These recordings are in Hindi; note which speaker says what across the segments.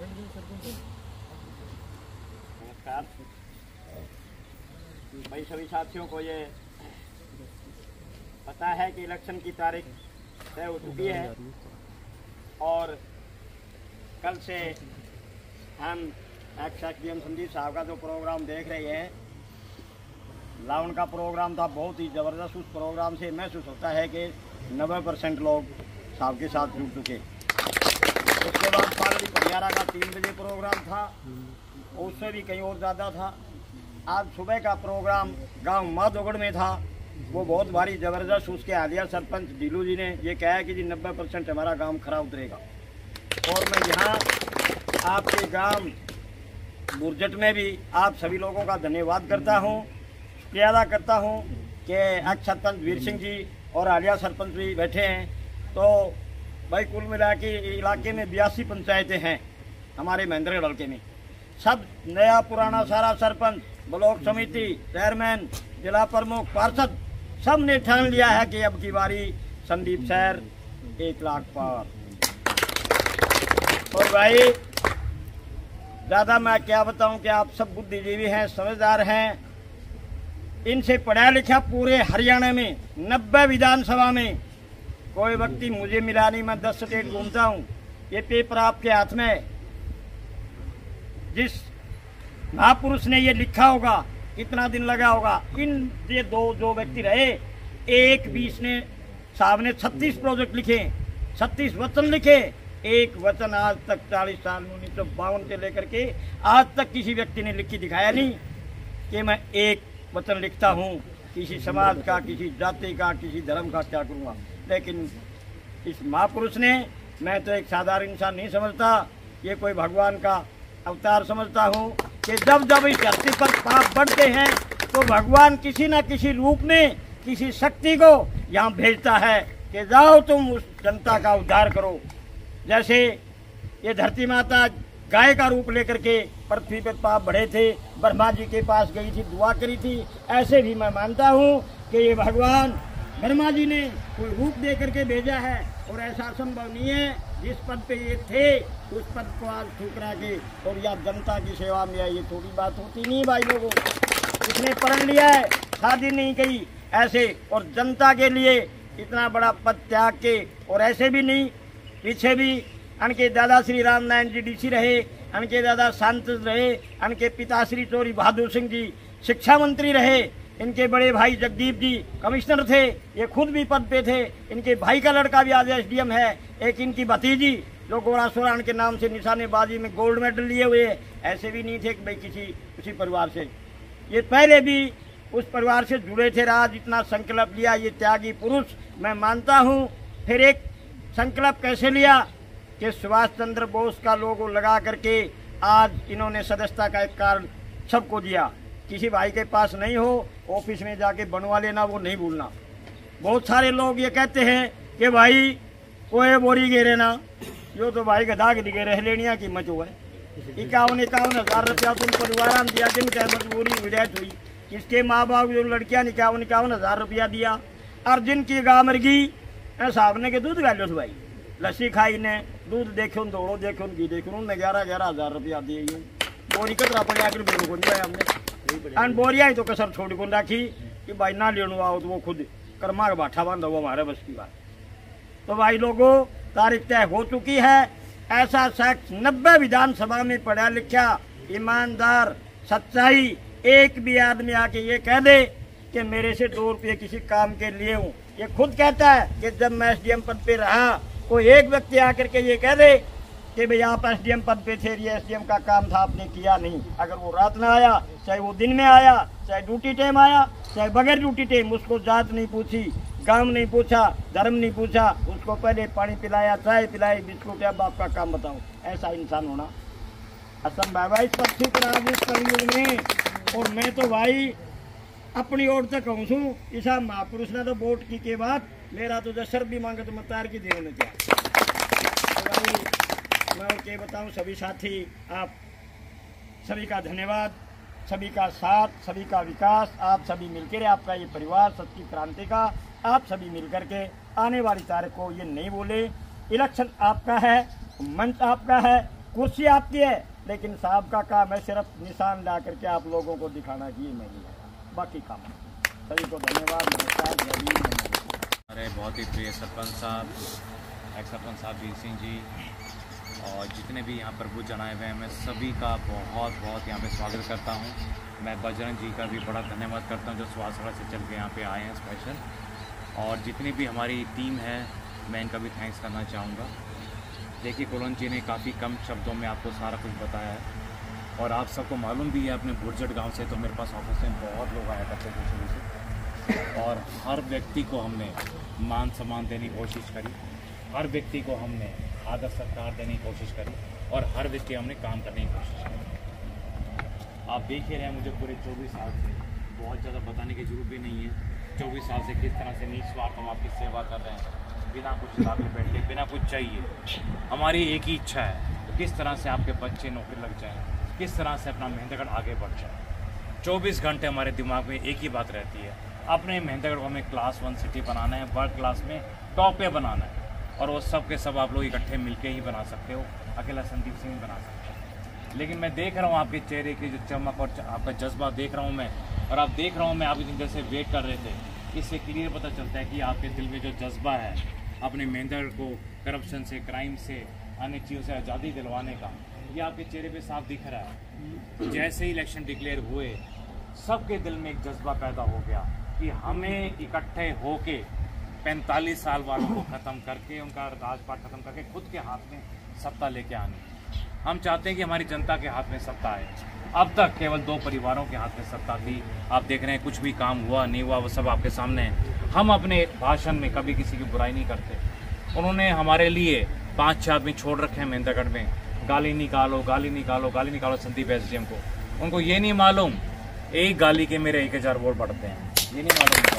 Speaker 1: नमस्कार भाई। सभी साथियों को ये पता है कि इलेक्शन की तारीख तय हो चुकी है और कल से हम एक्स-एसडीएम संदीप साहब का जो प्रोग्राम देख रहे हैं, लाउन का प्रोग्राम था, बहुत ही ज़बरदस्त। उस प्रोग्राम से महसूस होता है कि 90% लोग साहब के साथ जुड़ चुके। उसके बाद पार्टी परियारा का 3 बजे प्रोग्राम था, उससे भी कहीं और ज़्यादा था। आज सुबह का प्रोग्राम गांव माधोगढ़ में था, वो बहुत भारी ज़बरदस्त। उसके हालिया सरपंच डीलू जी ने ये कहा कि जी 90% हमारा गांव खरा उतरेगा। और मैं यहाँ आपके गांव बुरजट में भी आप सभी लोगों का धन्यवाद करता हूँ, शुक्रिया अदा करता हूँ कि एक्स सरपंच वीर सिंह जी और हालिया सरपंच भी बैठे हैं। तो भाई कुल मिला के इलाके में 82 पंचायतें हैं हमारे महेंद्रगढ़ हल्के में। सब नया पुराना सारा सरपंच, ब्लॉक समिति, चेयरमैन, जिला प्रमुख, पार्षद सब ने ठान लिया है कि अब की बारी संदीप सर 1 लाख पार। और भाई ज़्यादा मैं क्या बताऊं कि आप सब बुद्धिजीवी हैं, समझदार हैं। इनसे पढ़ा लिखा पूरे हरियाणा में 90 विधानसभा में कोई व्यक्ति मुझे मिला नहीं। मैं 10 स्टेट घूमता हूँ। ये पेपर आपके हाथ में, जिस महापुरुष ने ये लिखा होगा, कितना दिन लगा होगा। इन ये दो जो व्यक्ति रहे, एक 20 ने साहब ने 36 प्रोजेक्ट लिखे, 36 वचन लिखे। एक वचन आज तक 40 साल 1952 से लेकर के आज तक किसी व्यक्ति ने लिख के दिखाया नहीं कि मैं एक वचन लिखता हूँ किसी समाज का, किसी जाति का, किसी धर्म का क्या करूँगा। लेकिन इस महापुरुष ने, मैं तो एक साधारण इंसान नहीं समझता, ये कोई भगवान का अवतार समझता हूँ कि जब जब इस धरती पर पाप बढ़ते हैं तो भगवान किसी न किसी रूप में किसी शक्ति को यहाँ भेजता है कि जाओ तुम उस जनता का उद्धार करो। जैसे ये धरती माता गाय का रूप लेकर के पृथ्वी पर पाप बढ़े थे, ब्रह्मा जी के पास गई थी, दुआ करी थी। ऐसे भी मैं मानता हूँ कि ये भगवान ब्रह्मा जी ने कोई रूप दे करके भेजा है और ऐसा संभव नहीं है जिस पद पे ये थे उस पद को आज ठुकरा के और या जनता की सेवा में आए। ये थोड़ी बात होती नहीं भाई लोगों। इसने पढ़ लिया है, शादी नहीं की ऐसे, और जनता के लिए इतना बड़ा पद त्याग के। और ऐसे भी नहीं, पीछे भी इनके दादा श्री राम नारायण जी डीसी रहे, इनके दादा सांसद रहे, इनके पिता श्री चौरी बहादुर सिंह जी शिक्षा मंत्री रहे, इनके बड़े भाई जगदीप जी कमिश्नर थे, ये खुद भी पद पे थे। इनके भाई का लड़का भी आज एसडीएम है। एक इनकी भतीजी जो गोरा सोरान के नाम से निशानेबाजी में गोल्ड मेडल लिए हुए, ऐसे भी नहीं थे कि भाई किसी परिवार से। ये पहले भी उस परिवार से जुड़े थे। आज इतना संकल्प लिया ये त्यागी पुरुष, मैं मानता हूँ। फिर एक संकल्प कैसे लिया कि सुभाष चंद्र बोस का लोगो लगा करके आज इन्होंने सदस्यता का एक कार्ड सबको दिया। किसी भाई के पास नहीं हो, ऑफिस में जाके बनवा लेना, वो नहीं भूलना। बहुत सारे लोग ये कहते हैं कि भाई कोई बोरी गेरे ना, यो तो भाई गधा के दिखे रह लेनिया कीमत हुआ है। 51,000 रुपया तुम परिवार में दिया, जिनका मजबूरी विदायत हुई। किसके माँ बाप जो लड़कियाँ 51,000 रुपया दिया, और जिनकी गाँ मर गई साहब ने के दूध गालो भाई, लस्सी खाई ने, दूध देखो दौड़ो देखो घी देखो, उनने 11,000 रुपया दिए। बोरी कतरा पड़े आकर बेरू को दिया हमने, बोरिया ही तो कसर छोड़ को रखी कि भाई ना लेने आओ तो वो खुद कर्मा का बाठा बांधा, वो हमारे बस की बात। तो भाई लोगों, तारीख तय हो चुकी है। ऐसा शख्स 90 विधानसभा में पढ़ा लिखा, ईमानदार, सच्चाई, एक भी आदमी आके ये कह दे कि मेरे से 2 रुपये किसी काम के लिए हूँ। ये खुद कहता है कि जब मैं एसडीएम पद पे रहा, कोई एक व्यक्ति आकर के ये कह दे कि भाई आप एसडीएम पद पे थे, ये एसडीएम का काम था आपने किया नहीं। अगर वो रात में आया, चाहे वो दिन में आया, चाहे ड्यूटी टाइम आया, चाहे बगैर ड्यूटी टाइम, उसको जात नहीं पूछी, काम नहीं पूछा, धर्म नहीं पूछा, उसको पहले पानी पिलाया, चाय पिलाई, बिस्कुट, अब आपका काम बताओ। ऐसा इंसान होना असंभव है भाई पृथ्वी पर आज इस कलयुग में। और मैं तो भाई अपनी ओर तक कहूँ छूँ, ईसा महापुरुष ने तो वोट की के बाद मेरा तो जसर भी मांगे तो मैं तार की देने क्या। तो भाई मैं और क्या बताऊँ, सभी साथी आप सभी का धन्यवाद, सभी का साथ, सभी का विकास, आप सभी मिलकर, आपका ये परिवार सच्ची क्रांति का, आप सभी मिलकर के आने वाली तारीख को ये नहीं बोले इलेक्शन आपका है, मंच आपका है, कुर्सी आपकी है, लेकिन साहब का काम है सिर्फ निशान ला करके आप लोगों को दिखाना कि ये नहीं है, बाकी काम। सभी को धन्यवाद, नमस्कार, जय भीम।
Speaker 2: हमारे बहुत ही प्रिय सरपंच साहब, एक्स सरपंच साहब वीर सिंह जी और जितने भी यहाँ पर बुद्ध जनाए हुए हैं, मैं सभी का बहुत बहुत यहाँ पे स्वागत करता हूँ। मैं बजरंग जी का भी बड़ा धन्यवाद करता हूँ जो सुहासड़ा से चल के यहाँ पे आए हैं स्पेशल। और जितनी भी हमारी टीम है मैं इनका भी थैंक्स करना चाहूँगा। देखिए कुलन जी ने काफ़ी कम शब्दों में आपको सारा कुछ बताया है और आप सबको मालूम भी है अपने बुरजट गांव से, तो मेरे पास ऑफिस में बहुत लोग आया करते थे शुरू से और हर व्यक्ति को हमने मान सम्मान देने की कोशिश करी, हर व्यक्ति को हमने आदर सत्कार देने की कोशिश करी और हर व्यक्ति हमने काम करने की कोशिश करी। आप देख ही रहे हैं मुझे पूरे 24 साल से, बहुत ज़्यादा बताने की जरूरत भी नहीं है। 24 साल से किस तरह से निस्वार्थ हम आपकी सेवा कर रहे हैं, बिना कुछ लाभ बैठ के, बिना कुछ चाहिए। हमारी एक ही इच्छा है, किस तरह से आपके बच्चे नौकरी लग जाएँ, किस तरह से अपना महेंद्रगढ़ आगे बढ़ जाए। 24 घंटे हमारे दिमाग में एक ही बात रहती है, अपने महेंद्रगढ़ को हमें क्लास 1 सिटी बनाना है, वर्ल्ड क्लास में टॉप पे बनाना है और वो सब के सब आप लोग इकट्ठे मिलके ही बना सकते हो, अकेला संदीप सिंह बना सकते हो। लेकिन मैं देख रहा हूँ आपके चेहरे की जो चमक और आपका जज्बा देख रहा हूँ मैं, और आप देख रहा हूँ मैं आप इतनी देर से वेट कर रहे थे। इससे क्लियर पता चलता है कि आपके दिल में जो जज्बा है अपने महेंद्रगढ़ को करप्शन से, क्राइम से, अन्य चीज़ों से आज़ादी दिलवाने का, ये आपके चेहरे पे साफ दिख रहा है। जैसे ही इलेक्शन डिक्लेयर हुए सबके दिल में एक जज्बा पैदा हो गया कि हमें इकट्ठे होके 45 साल वालों को ख़त्म करके, उनका राजपाट ख़त्म करके खुद के हाथ में सत्ता लेके आनी। हम चाहते हैं कि हमारी जनता के हाथ में सत्ता आए। अब तक केवल 2 परिवारों के हाथ में सत्ता थी। आप देख रहे हैं कुछ भी काम हुआ नहीं हुआ वो सब आपके सामने है। हम अपने भाषण में कभी किसी की बुराई नहीं करते। उन्होंने हमारे लिए 5-6 आदमी छोड़ रखे हैं महेंद्रगढ़ में, गाली निकालो, गाली निकालो, गाली निकालो संदीप एसडीएम को। उनको ये नहीं मालूम एक गाली के मेरे 1000 वोट बढ़ते हैं, ये नहीं मालूम।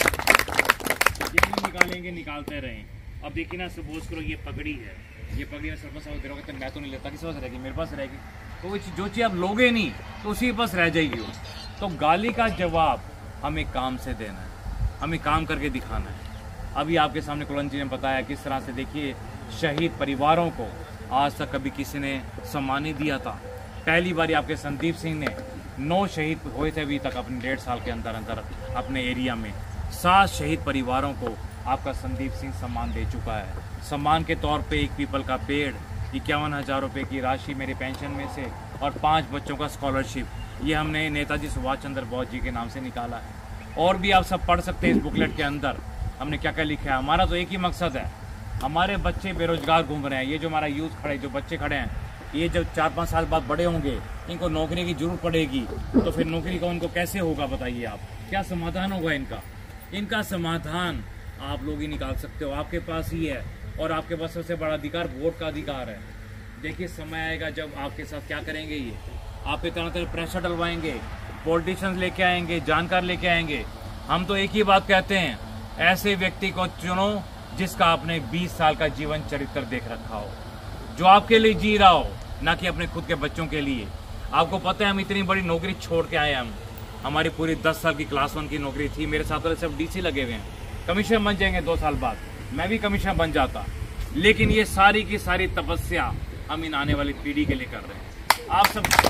Speaker 2: जितनी निकालेंगे निकालते रहें। अब देखिए ना, सपोज करो ये पगड़ी है, ये पगड़ी में सरपंच साहब दे रहा हूँ, मैं तो नहीं लेता, किसी पास रहेगी, मेरे पास रहेगी। तो जो चीज़ आप लोगे नहीं तो उसी के पास रह जाएगी। तो गाली का जवाब हमें काम से देना है, हमें काम करके दिखाना है। अभी आपके सामने कुलन जी ने बताया किस तरह से, देखिए शहीद परिवारों को आज तक कभी किसी ने सम्मान नहीं दिया था। पहली बार आपके संदीप सिंह ने 9 शहीद हुए थे अभी तक अपने 1.5 साल के अंदर अंदर अपने एरिया में। 7 शहीद परिवारों को आपका संदीप सिंह सम्मान दे चुका है। सम्मान के तौर पे एक पीपल का पेड़, 51,000 रुपये की राशि मेरे पेंशन में से और 5 बच्चों का स्कॉलरशिप, ये हमने नेताजी सुभाष चंद्र बोस जी के नाम से निकाला है। और भी आप सब पढ़ सकते हैं इस बुकलेट के अंदर हमने क्या क्या लिखा है। हमारा तो एक ही मकसद है, हमारे बच्चे बेरोजगार घूम रहे हैं, ये जो हमारा यूथ खड़े, जो बच्चे खड़े हैं, ये जब 4-5 साल बाद बड़े होंगे, इनको नौकरी की जरूरत पड़ेगी, तो फिर नौकरी का उनको कैसे होगा बताइए आप, क्या समाधान होगा इनका? इनका समाधान आप लोग ही निकाल सकते हो, आपके पास ही है। और आपके पास सबसे बड़ा अधिकार वोट का अधिकार है। देखिए समय आएगा जब आपके साथ क्या करेंगे, ये आप पे तरह तरह प्रेशर डलवाएंगे, पॉलिटिशियंस लेके आएंगे, जानकार लेके आएंगे। हम तो एक ही बात कहते हैं, ऐसे व्यक्ति को चुनो जिसका आपने 20 साल का जीवन चरित्र देख रखा हो, जो आपके लिए जी रहा हो, ना कि अपने खुद के बच्चों के लिए। आपको पता है हम इतनी बड़ी नौकरी छोड़ के आए, हमारी पूरी 10 साल की क्लास 1 की नौकरी थी। मेरे साथ वाले सब डीसी लगे हुए हैं, कमिश्नर बन जाएंगे 2 साल बाद, मैं भी कमिश्नर बन जाता। लेकिन ये सारी की सारी तपस्या हम इन आने वाली पीढ़ी के लिए कर रहे हैं। आप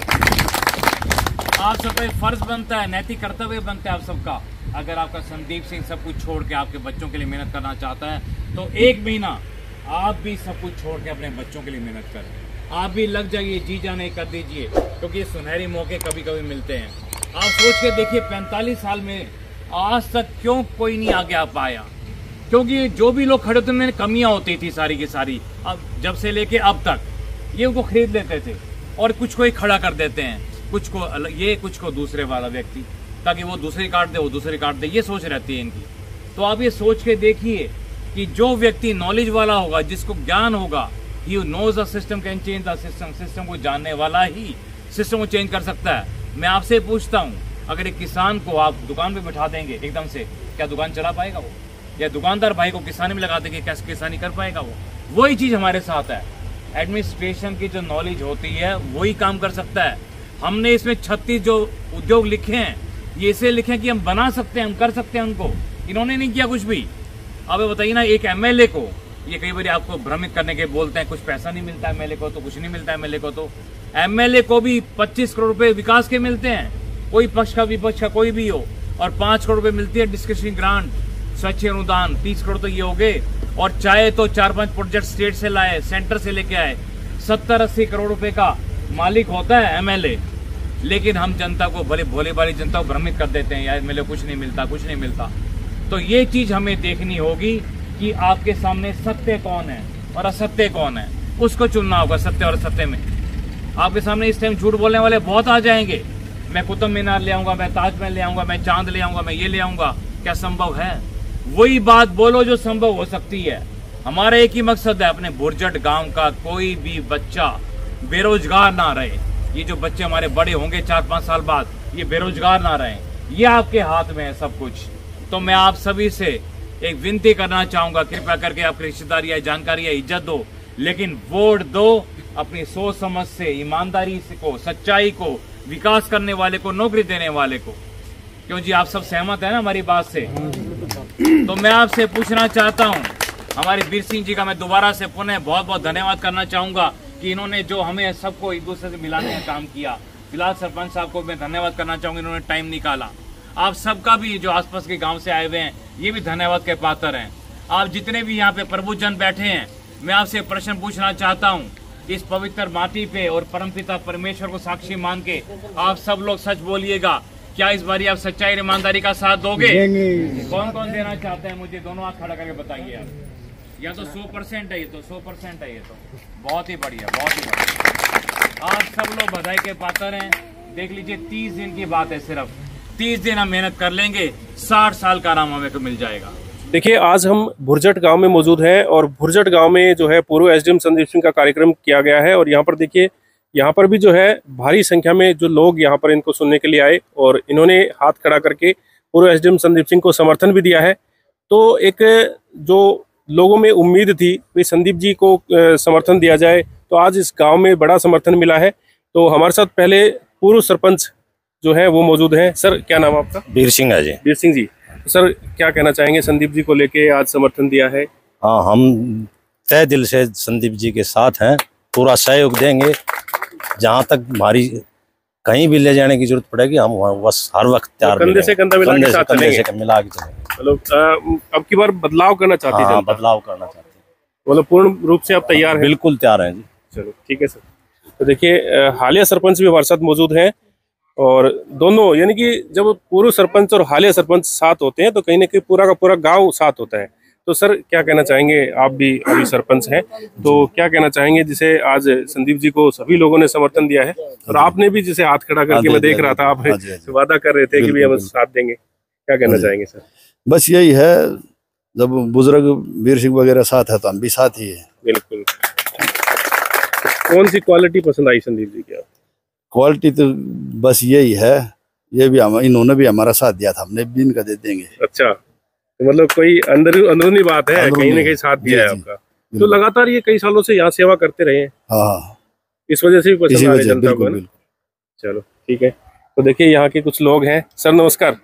Speaker 2: सब का फर्ज बनता है, नैतिक कर्तव्य बनता है आप सबका। अगर आपका संदीप सिंह सब कुछ छोड़ के आपके बच्चों के लिए मेहनत करना चाहता है तो 1 महीना आप भी सब कुछ छोड़ के अपने बच्चों के लिए मेहनत करें। आप भी लग जाइए, जी जाने कर दीजिए, क्योंकि ये सुनहरी मौके कभी कभी मिलते हैं। आप सोच के देखिए 45 साल में आज तक क्यों कोई नहीं आगे आ पाया, क्योंकि जो भी लोग खड़े थे उनमें कमियां होती थी सारी की सारी। अब जब से लेके अब तक ये उनको खरीद लेते थे और कुछ को ही खड़ा कर देते हैं, कुछ को ये, कुछ को दूसरे वाला व्यक्ति, ताकि वो दूसरी काट दे, वो दूसरी काट दे, ये सोच रहती है इनकी। तो आप ये सोच के देखिए कि जो व्यक्ति नॉलेज वाला होगा, जिसको ज्ञान होगा, ही knows the system can change the system, system को जानने वाला ही सिस्टम को चेंज कर सकता है। मैं आपसे पूछता हूँ, अगर एक किसान को आप दुकान पे बैठा देंगे एकदम से, क्या दुकान चला पाएगा वो? या दुकानदार भाई को किसानी में लगा देंगे, कैसे किसानी कर पाएगा वो? वही चीज हमारे साथ है। एडमिनिस्ट्रेशन की जो नॉलेज होती है वही काम कर सकता है। हमने इसमें 36 जो उद्योग लिखे हैं, ये इसे लिखे कि हम बना सकते हैं, हम कर सकते हैं उनको। इन्होंने नहीं किया कुछ भी। अब बताइए ना, एक एमएलए को ये कई बार आपको भ्रमित करने के बोलते हैं कुछ पैसा नहीं मिलता एमएलए को, तो कुछ नहीं मिलता एमएलए को। तो एमएलए को भी 25 करोड़ रुपए विकास के मिलते हैं, कोई पक्ष का विपक्ष का कोई भी हो, और 5 करोड़ रुपए मिलती है डिस्कशनरी ग्रांट, स्वच्छ अनुदान 30 करोड़ तो ये हो गए। और चाहे तो 4-5 प्रोजेक्ट स्टेट से लाए, सेंटर से लेके आए, 70-80 करोड़ रुपए का मालिक होता है एमएलए। लेकिन हम जनता को, भोले भाली जनता को भ्रमित कर देते हैं, यार एमएलए कुछ नहीं मिलता, कुछ नहीं मिलता। तो ये चीज हमें देखनी होगी कि आपके सामने सत्य कौन है और असत्य कौन है, उसको चुनना होगा। सत्य और असत्य में आपके सामने इस टाइम झूठ बोलने वाले बहुत आ जाएंगे। मैं कुतुब मीनार ले आऊंगा, मैं ताजमहल ले आऊंगा, मैं चांद ले आऊंगा, मैं ये ले आऊंगा। क्या संभव है? वही बात बोलो जो संभव हो सकती है। हमारा एक ही मकसद है, अपने बुरजट गांव का कोई भी बच्चा बेरोजगार ना रहे। ये जो बच्चे हमारे बड़े होंगे 4-5 साल बाद, ये बेरोजगार ना रहे, ये आपके हाथ में है सब कुछ। तो मैं आप सभी से एक विनती करना चाहूंगा, कृपया करके आपकी रिश्तेदारी या जानकारी या इज्जत दो, लेकिन वोट दो अपनी सोच समझ से, ईमानदारी को, सच्चाई को, विकास करने वाले को, नौकरी देने वाले को। क्यों जी, आप सब सहमत है ना हमारी बात से? तो मैं आपसे पूछना चाहता हूं, हमारे वीर सिंह जी का मैं दोबारा से पुनः बहुत बहुत धन्यवाद करना चाहूंगा कि इन्होंने जो हमें सबको एक दूसरे से मिलाने का काम किया। फिलहाल सरपंच साहब को मैं धन्यवाद करना चाहूंगा, इन्होंने टाइम निकाला। आप सबका भी जो आसपास के गांव से आए हुए हैं, ये भी धन्यवाद के पात्र हैं। आप जितने भी यहाँ पे प्रभुजन बैठे हैं, मैं आपसे प्रश्न पूछना चाहता हूँ, इस पवित्र माटी पे और परमपिता परमेश्वर को साक्षी मान के आप सब लोग सच बोलिएगा, क्या इस बारी आप सच्चाई और ईमानदारी का साथ दोगे? कौन कौन देना चाहते हैं मुझे दोनों हाथ खड़ा करके बताइए आप। या तो 100% है, ये तो 100% है, ये तो बहुत ही बढ़िया, बहुत ही बढ़िया। आप सब लोग बधाई के पात्र हैं। देख लीजिए, 30 दिन की बात है, सिर्फ 30 दिन हम मेहनत कर लेंगे, 60 साल का आराम हमें को मिल जाएगा।
Speaker 3: देखिए, आज हम भुरजट गांव में मौजूद हैं और भुरजट गांव में जो है पूर्व एसडीएम संदीप सिंह का कार्यक्रम किया गया है। और यहाँ पर देखिए, यहाँ पर भी जो है भारी संख्या में जो लोग यहाँ पर इनको सुनने के लिए आए और इन्होंने हाथ खड़ा करके पूर्व एसडीएम संदीप सिंह को समर्थन भी दिया है। तो एक जो लोगों में उम्मीद थी भाई संदीप जी को समर्थन दिया जाए, तो आज इस गाँव में बड़ा समर्थन मिला है। तो हमारे साथ पहले पूर्व सरपंच जो है वो मौजूद हैं। सर, क्या नाम आपका?
Speaker 4: वीर सिंह है जी।
Speaker 3: वीर सिंह जी, सर क्या कहना चाहेंगे? संदीप जी को लेके आज समर्थन दिया है।
Speaker 4: हाँ, हम तहे दिल से संदीप जी के साथ हैं, पूरा सहयोग देंगे। जहाँ तक हमारी कहीं भी ले जाने की जरूरत पड़ेगी, हम बस हर वक्त तैयार,
Speaker 3: कंधे से कंधा मिला के साथ चलेंगे।
Speaker 4: मिला के चलेंगे।
Speaker 3: मतलब अब की बार बदलाव करना चाहते हैं?
Speaker 4: बदलाव करना चाहते हैं,
Speaker 3: मतलब पूर्ण रूप से आप तैयार हैं?
Speaker 4: बिल्कुल तैयार हैं जी।
Speaker 3: चलो ठीक है सर। तो देखिए, हालिया सरपंच भी हमारे साथ मौजूद हैं और दोनों, यानी कि जब पूर्व सरपंच और हालिया सरपंच साथ होते हैं तो कहीं ना कहीं पूरा का पूरा गांव साथ होता है। तो सर क्या कहना चाहेंगे? आप भी अभी सरपंच हैं, तो क्या कहना चाहेंगे जिसे आज संदीप जी को सभी लोगों ने समर्थन दिया है और आपने भी जिसे हाथ खड़ा करके मैं देख रहा था, आप वादा कर रहे थे कि भी हम साथ देंगे, क्या कहना चाहेंगे सर?
Speaker 5: बस यही है, जब बुजुर्ग वीर सिंह वगैरह साथ है तो हम भी साथ ही है।
Speaker 3: बिल्कुल। कौन सी क्वालिटी पसंद आई संदीप जी की?
Speaker 5: क्वालिटी तो बस यही है, ये भी हम, इन्होंने भी हमारा साथ दिया था, हमने भी इनका दे देंगे।
Speaker 3: अच्छा, तो मतलब कोई अंदरूनी बात है, कहीं ना कहीं साथ दिया है आपका। तो लगातार ये कई सालों से यहाँ सेवा करते रहे हैं।
Speaker 5: हाँ,
Speaker 3: इस वजह से भी पसंद आ रही जनता को। चलो ठीक है। तो देखिए, यहाँ के कुछ लोग हैं। सर नमस्कार,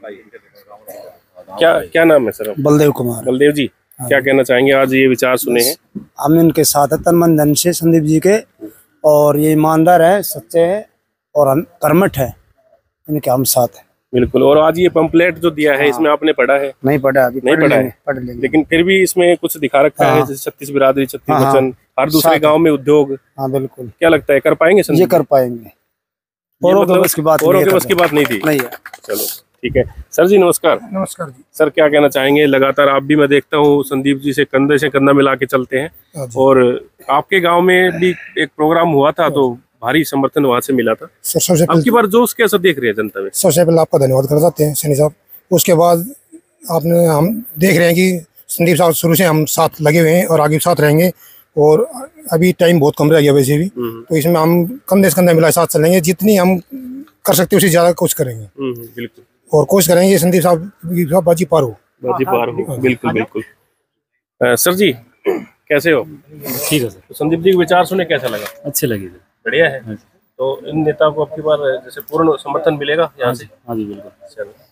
Speaker 3: क्या नाम है सर?
Speaker 6: बलदेव कुमार।
Speaker 3: बलदेव जी, क्या कहना चाहेंगे? आज ये विचार सुने हैं,
Speaker 6: हम इनके साथ है तन मन धन से संदीप जी के, और ये ईमानदार है, सच्चे है और हम कर्मठ है, इनके हम साथ है।
Speaker 3: बिल्कुल। और आज ये पंपलेट जो दिया है, इसमें आपने पढ़ा है?
Speaker 6: नहीं पढ़ा, अभी
Speaker 3: नहीं पढ़ा है,
Speaker 6: पढ़ लेंगे।
Speaker 3: लेकिन फिर भी इसमें कुछ दिखा रखा है, जैसे 36 बिरादरी, 36 वचन, हर दूसरे गांव में उद्योग।
Speaker 6: हाँ बिल्कुल।
Speaker 3: क्या लगता है, कर पाएंगे संदीप?
Speaker 6: ये कर पाएंगे, औरों के बस की बात
Speaker 3: नहीं थी।
Speaker 6: नहीं है।
Speaker 3: चलो ठीक है। सर जी नमस्कार।
Speaker 6: नमस्कार जी।
Speaker 3: सर क्या कहना चाहेंगे? लगातार आप भी, मैं देखता हूँ संदीप जी से कंधा मिला के चलते हैं, और आपके गांव में भी एक प्रोग्राम हुआ था तो भारी समर्थन वहां से मिला था।
Speaker 6: सबसे
Speaker 3: आपकी बार जोश कैसा देख रहे हैं जनता में?
Speaker 6: सबसे पहले आपका धन्यवाद कर सकते हैं सैनी साहब। उसके बाद आपने, हम देख रहे हैं कि संदीप साहब शुरू से हम साथ लगे हुए हैं और आगे साथ रहेंगे, और अभी टाइम बहुत कम रह गया वैसे भी, तो इसमें हम कंधे से कंधा मिला साथ चलेंगे, जितनी हम कर सकते हैं उससे ज्यादा कोशिश करेंगे।
Speaker 3: बिल्कुल।
Speaker 6: और कोशिश करेंगे संदीप साहब बाजी पार हो।
Speaker 3: बिल्कुल बिल्कुल। सर जी कैसे हो?
Speaker 7: ठीक है सर।
Speaker 3: तो संदीप जी के विचार सुने कैसा लगा?
Speaker 7: अच्छे लगे सर।
Speaker 3: बढ़िया है। तो इन नेता को अब की बार जैसे पूर्ण समर्थन मिलेगा यहाँ से?
Speaker 7: हाँ जी बिल्कुल।
Speaker 3: चलो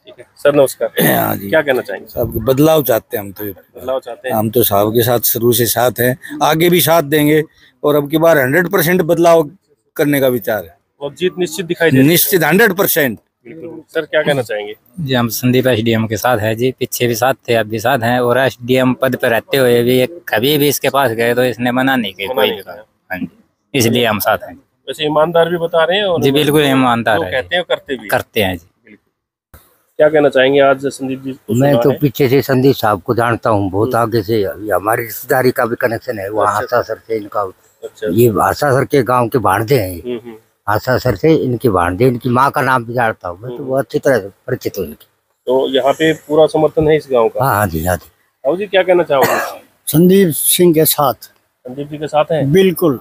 Speaker 3: ठीक है सर, नमस्कार।
Speaker 7: हाँ जी,
Speaker 3: क्या कहना चाहेंगे?
Speaker 7: सब बदलाव चाहते हैं हम तो।
Speaker 3: बदलाव चाहते हैं?
Speaker 7: हम तो साहब के साथ शुरू से साथ हैं, आगे भी साथ देंगे और अब की बार 100% बदलाव करने का विचार है।
Speaker 3: और जीत निश्चित दिखाई दे रही है।
Speaker 7: निश्चित 100%।
Speaker 3: बिल्कुल। सर क्या कहना चाहेंगे?
Speaker 8: जी हम संदीप एसडीएम के साथ है जी, पीछे भी साथ थे, अब भी साथ हैं, और एसडीएम पद पर रहते हुए भी कभी भी इसके पास गए तो इसने मना नहीं किया कोई भी काम। हाँ जी, इसलिए हम साथ हैं।
Speaker 3: वैसे ईमानदार भी बता रहे हैं और
Speaker 8: जी बिल्कुल ईमानदार है,
Speaker 3: कहते हैं और करते
Speaker 8: हैं जी।
Speaker 3: क्या कहना चाहेंगे आज संदीप जी को?
Speaker 9: मैं तो पीछे से संदीप साहब को जानता हूँ, बहुत आगे से। ये हमारी रिश्तेदारी का भी कनेक्शन है, वहाँ आशा सर से इनका। ये आशा सर के गांव के भांडे हैं। आशा सर से इनके भांडे, इनकी माँ का नाम भी जानता हूँ मैं, तो वो अच्छी तरह से परिचित हूँ इनकी।
Speaker 3: तो यहाँ पे पूरा समर्थन है इस गाँव का?
Speaker 9: हाँ जी, हाँ जी।
Speaker 3: अब जी क्या कहना चाहोगे?
Speaker 5: संदीप सिंह के साथ।
Speaker 3: संदीप जी के साथ हैं?
Speaker 5: बिल्कुल।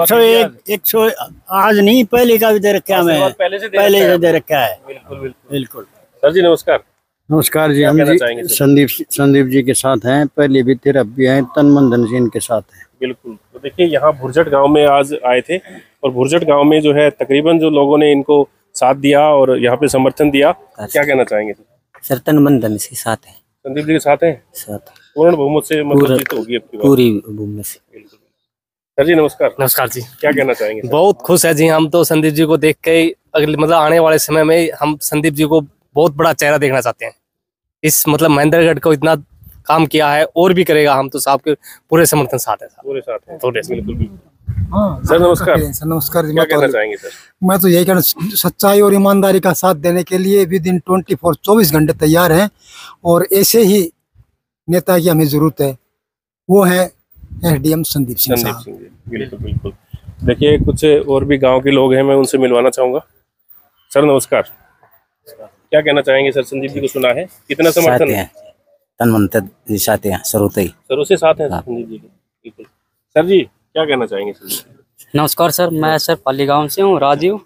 Speaker 5: 101 आज नहीं, पहले का भी दे रखा है, पहले से दे रखा है।
Speaker 3: बिल्कुल।
Speaker 5: बिल्कुल।
Speaker 3: सर जी नमस्कार।
Speaker 5: नमस्कार जी, हम जी संदीप जी के साथ हैं, पहले भी थे, अब भी हैं, तन मन धन से इनके साथ हैं।
Speaker 3: बिल्कुल। तो देखिए यहाँ भुरजट गांव में आज आए थे और भुरजट गांव में जो है तकरीबन जो लोगों ने इनको साथ दिया और यहाँ पे समर्थन दिया, क्या कहना चाहेंगे?
Speaker 9: सर तन मन धन से साथ है।
Speaker 3: संदीप जी के साथ हैं?
Speaker 9: साथ
Speaker 3: पूर्ण बहुमत से मतलब जीत होगी अब की बार?
Speaker 9: पूरी बहुमत से।
Speaker 3: सर जी नमस्कार।
Speaker 10: नमस्कार जी।
Speaker 3: क्या कहना चाहेंगे?
Speaker 10: बहुत खुश है जी हम तो संदीप जी को देख के। अगले मतलब आने वाले समय में हम संदीप जी को बहुत बड़ा चेहरा देखना चाहते हैं। इस मतलब महेंद्रगढ़ को इतना काम किया है और भी करेगा, हम तो साहब के पूरे समर्थन साथ है।
Speaker 3: पूरे साथ हैं? बिल्कुल। सर नमस्कार।
Speaker 6: सर नमस्कार जी।
Speaker 3: क्या कहना चाहेंगे सर?
Speaker 6: मैं तो यही कहना, सच्चाई और ईमानदारी का साथ देने के लिए विदिन 24 घंटे तैयार हैं, और ऐसे ही नेता की हमें जरूरत है, वो है एसडीएम संदीप सिंह साहब।
Speaker 3: बिल्कुल। देखिए कुछ और भी गांव के लोग हैं, मैं उनसे मिलवाना चाहूंगा। सर नमस्कार। क्या कहना चाहेंगे सर? संदीप जी को सुना है, कितना समर्थन है?
Speaker 9: तन मन धन साथ हैं,
Speaker 3: शुरू से साथ हैं संदीप जी के। बिल्कुल। सर जी क्या कहना चाहेंगे?
Speaker 8: नमस्कार सर, मैं सर पाली गाँव से हूँ, राजीव।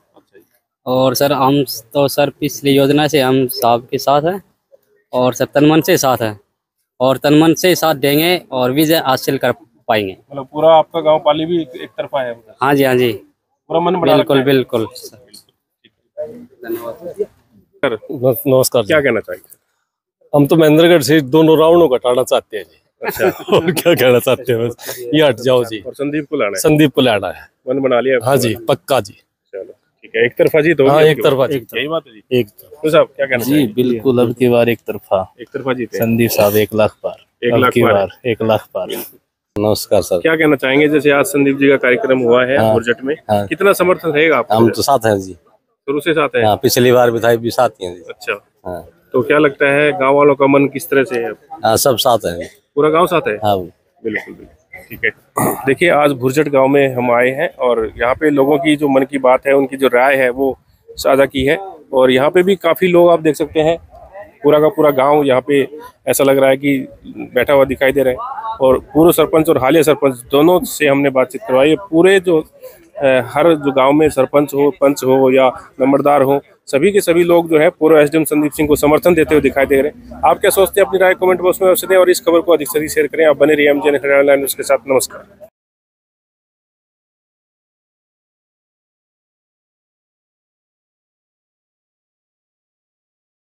Speaker 8: और सर हम तो सर पिछली योजना से हम साहब के साथ हैं और सर तन मन से साथ हैं और तन मन से साथ देंगे और विजय हासिल कर पाएंगे।
Speaker 3: मतलब पूरा आपका गांव पाली भी एक तरफा है?
Speaker 8: हाँ जी, हाँ जी,
Speaker 3: पूरा मन बना रखा है?
Speaker 8: बिल्कुल।
Speaker 3: नमस्कार। क्या कहना चाहिए?
Speaker 11: हम तो महेंद्रगढ़ से दोनों रावणों को हटाना चाहते हैं जी।
Speaker 3: अच्छा।
Speaker 11: और क्या कहना चाहते हैं? बस ये हट जाओ जी।
Speaker 3: और संदीप को लाना है?
Speaker 11: संदीप को लाना है।
Speaker 3: मन बना लिया?
Speaker 11: हाँ जी, पक्का जी।
Speaker 3: चलो ठीक है, एक तरफा जीत होगी?
Speaker 11: हाँ, एक तरफा जीत।
Speaker 3: यही बात है जी।
Speaker 11: एक
Speaker 3: तो साहब क्या कहना
Speaker 11: जी? बिल्कुल, अब की बार एक तरफा
Speaker 3: जीते
Speaker 11: संदीप साहब 1 लाख पार। 1 लाख पार। नमस्कार सर।
Speaker 3: क्या कहना चाहेंगे? जैसे आज संदीप जी का कार्यक्रम हुआ है भुरजट में, कितना समर्थन रहेगा आपका?
Speaker 11: हम तो साथ हैं जी,
Speaker 3: शुरू से साथ है।
Speaker 11: पिछली बार विधायक भी साथ ही हैं जी।
Speaker 3: अच्छा। तो क्या लगता है गांव वालों का मन किस तरह से है?
Speaker 11: सब साथ हैं,
Speaker 3: पूरा गांव साथ है? बिल्कुल। ठीक है। देखिए आज भुरजट गांव में हम आए हैं और यहाँ पे लोगों की जो मन की बात है, उनकी जो राय है वो साझा की है। और यहाँ पे भी काफी लोग आप देख सकते हैं, पूरा का पूरा गांव यहाँ पे ऐसा लग रहा है कि बैठा हुआ दिखाई दे रहा है। और पूर्व सरपंच और हालिया सरपंच दोनों से हमने बातचीत करवाई है। पूरे जो हर जो गांव में सरपंच हो, पंच हो या नंबरदार हो, सभी के सभी लोग जो है पूर्व एसडीएम संदीप सिंह को समर्थन देते हुए दिखाई दे रहे हैं। आप क्या सोचते हैं? अपनी राय कमेंट बॉक्स में अवश्य दें और इस खबर को अधिक से अधिक शेयर करें। आप बने रहिए एमजे हरियाणा न्यूज़ के साथ। नमस्कार।